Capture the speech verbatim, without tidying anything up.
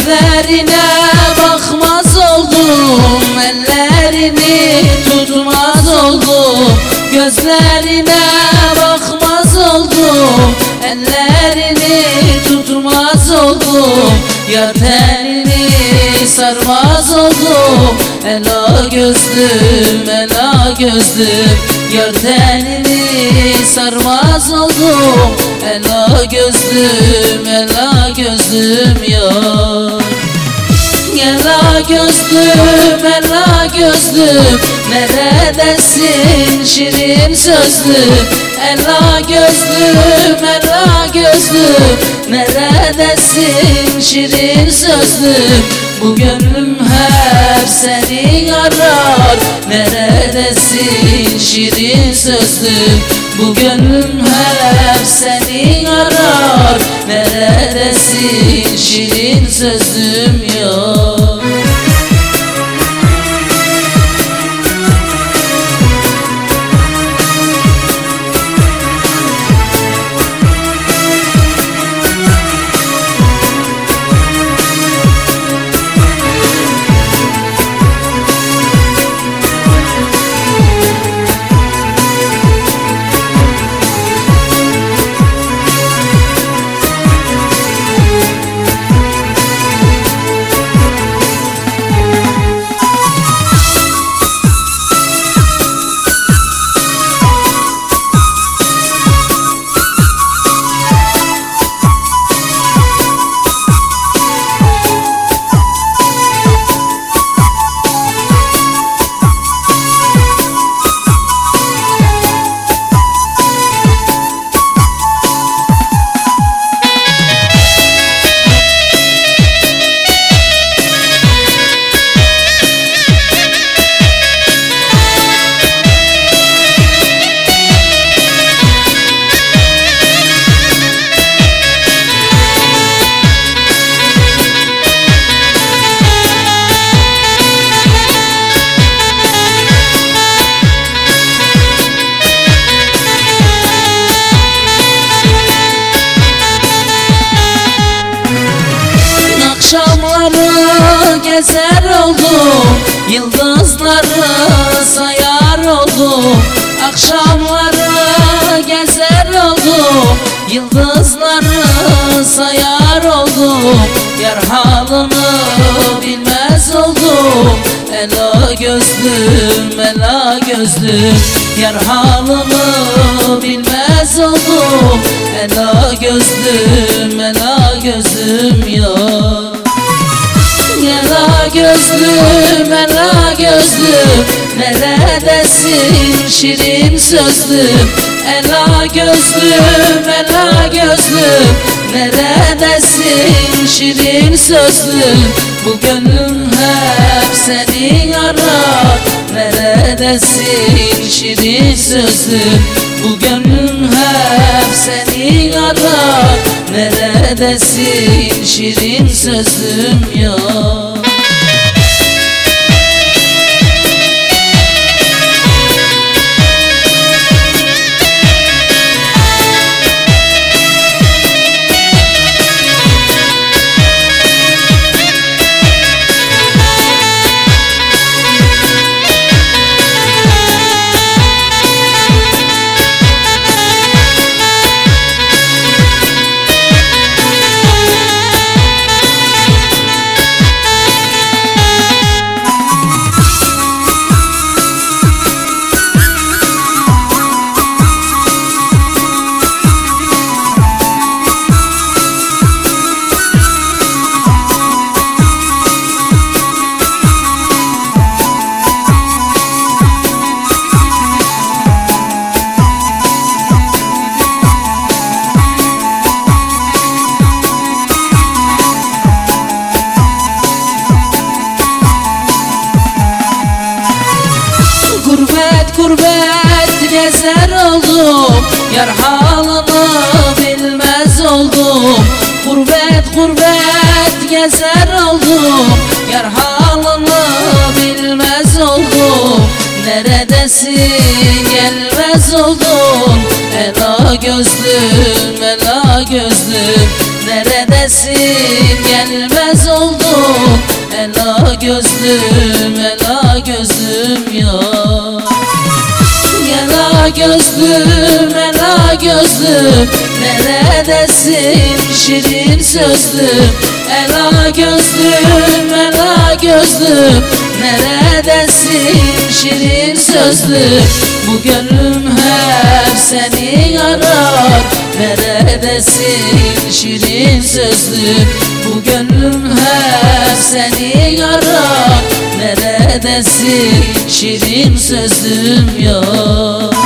Gözlerine bakmaz oldum, ellerini tutmaz oldum. Gözlerine bakmaz oldum, ellerini tutmaz oldum. Yar tenini sarmaz oldum, ela gözlüm, ela gözlüm. Yar tenini sarmaz oldum, ela gözlüm, ela gözlüm yar. Ela gözlüm, ela gözlüm, neredesin şirin sözlüm? Ela gözlüm, ela gözlüm, neredesin şirin sözlüm? Bu gönlüm hep seni arar, neredesin şirin sözlüm? Bu gönlüm hep seni arar, neredesin şirin sözlüm ya? Akşamları gezer oldum, yıldızları sayar oldum. Akşamları gezer oldum, yıldızları sayar oldum. Yar halını bilmez oldum, ela gözlüm, ela gözlüm. Yar halını bilmez oldum, ela gözlüm, ela gözlüm ya. Ela gözlüm, ela gözlüm, neredesin şirin sözlüm? Ela gözlüm, ela gözlüm, neredesin şirin sözlüm? Bu gönlüm hep seni arar, neredesin şirin sözlüm? Bu gönlüm hep seni arar, neredesin şirin sözlüm ya? Gurbet gezer oldum, yar halını bilmez oldum. Gurbet gurbet gezer oldum, yar halını bilmez oldum. Neredesin gelmez oldum, ela gözlüm, ela gözlüm. Neredesin neredesin gelmez oldum. Ela gözlüm, ela gözlüm ya. Ela gözlüm, ela gözlüm, neredesin şirin sözlüm. Ela gözlüm, ela gözlüm, neredesin şirin sözlüm. Bu gönlüm hep seni arar, neredesin şirin sözlüm. Bu gönlüm hep seni arar, neredesin şirin sözlüm ya.